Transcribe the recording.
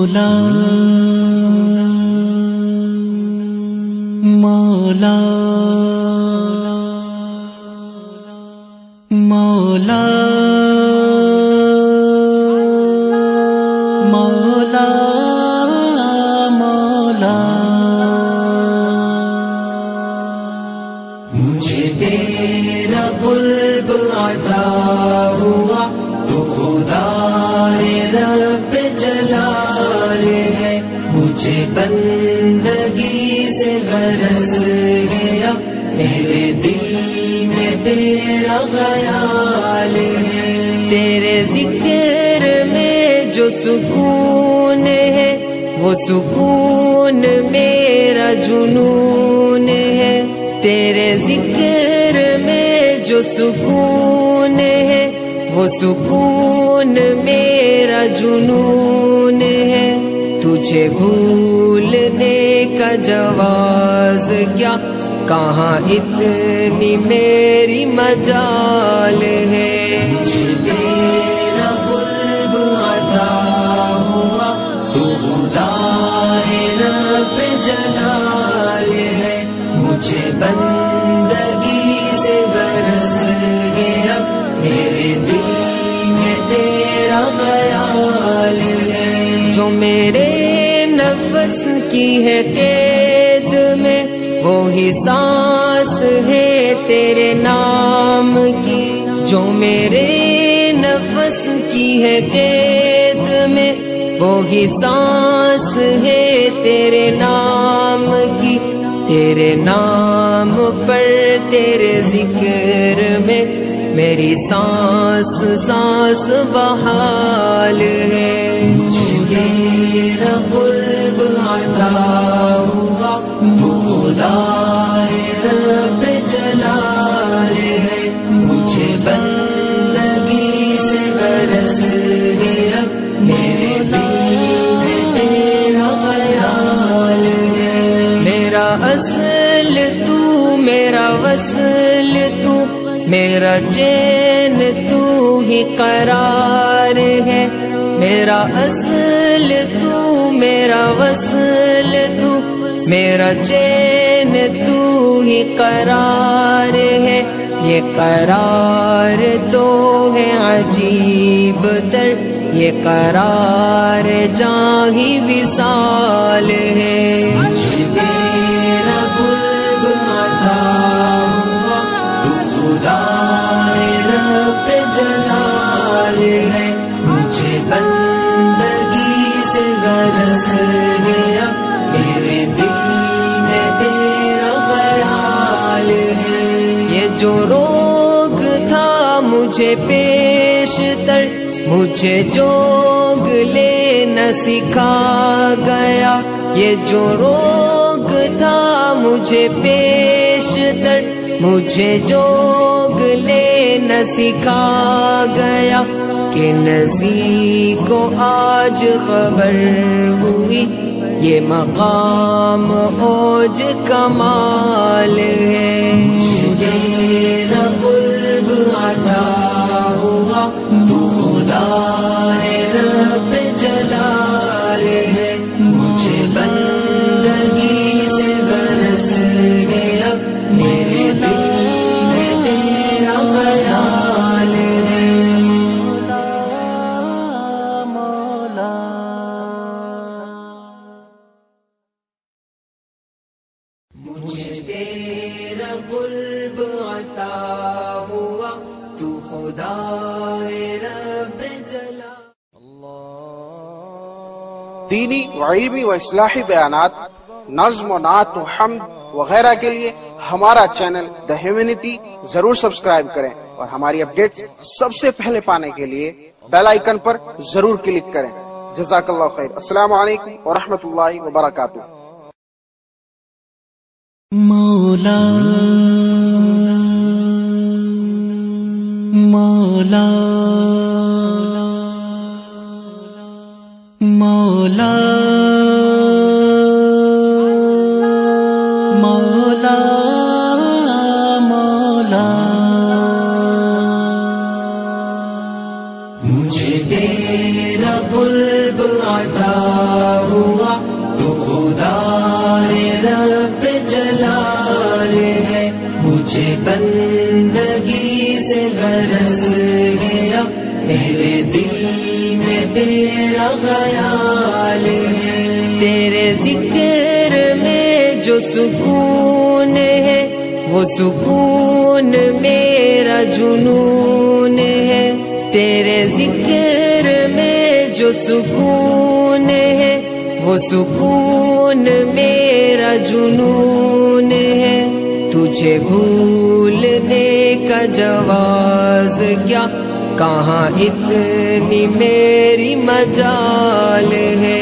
مولا مولا مولا مولا مولا مجھے تیرا قرب عطا ہوا تو خدائے رب جلال ہے، مجھے بندگی سے غرض گیا، میرے دل میں تیرا خیال ہے، تیرے ذکر میں جو سکون ہے وہ سکون میرا جنون ہے، تیرے ذکر میں جو سکون ہے وہ سکون میرا جنون ہے، تجھے بھولنے کا جواز کیا، کہاں اتنی میری مجال ہے، مجھے تیرا قرب عطا ہوا تو خدائے رب جلال ہے، مجھے بندگی سے غرض گیا، میرے دل میں تیرا خیال ہے، جو میرے نفس کی ہے قید میں وہی سانس ہے تیرے نام کی، جو میرے نفس کی ہے قید میں وہی سانس ہے تیرے نام کی، تیرے نام پر تیرے ذکر میں میری سانس سانس بحال ہے، مجھے تیرا قرب عطا ہوا خدائے رب جلال ہے، مجھے بندگی سے غرض گیا، میرے دل میں تیرا خیال ہے، میرا اصل تو میرا وصل تو میرا چین تو ہی قرار ہے، میرا اصل تو میرا وصل تو میرا چین تو ہی قرار ہے، یہ قرار تو ہے عجیب تر، یہ قرار جاں ہی وصال ہے، مجھے تیرا قرب عطا ہوا تو خدائے رب جلال ہے، مجھے بندگی سے غرض گیا، میرے دل میں تیرا خیال ہے، یہ جو روگ تھا مجھے پیشتر مجھے جوگ لینا سکھا گیا، یہ جو روگ تھا مجھے پیشتر مجھے جوگ لینا سکھا گیا، کہ نزیع کو آج خبر ہوئی یہ مقام اوج کمال ہے، مجھے تیرا قرب عطا ہوا تو خدائے رب جلال ہے، مجھے بندگی سے غرض گیا، میرے دل میں تیرا خیال ہے، مولا مجھے تیرا قرب عطا ہوا تو خدائے رب جلال۔ دینی و علمی و اصلاحی بیانات، نظم و نعت و حمد وغیرہ کے لیے ہمارا چینل دا ہیومینٹی ضرور سبسکرائب کریں، اور ہماری اپڈیٹس سب سے پہلے پانے کے لیے بیل آئیکن پر ضرور کلک کریں۔ جزاک اللہ خیر۔ السلام علیکم ورحمۃ اللہ وبرکاتہ۔ مولا مولا مولا مولا مولا مجھے تیرا قرب عطا بندگی سے غرض گیا، میرے دل میں تیرا خیال ہے۔ تیرے ذکر میں جو سکون ہے، وہ سکون میرا جنون ہے۔ تیرے ذکر میں جو سکون ہے، وہ سکون میرا جنون ہے۔ تجھے بھولنے کا جواز کیا، کہاں اتنی میری مجال ہے۔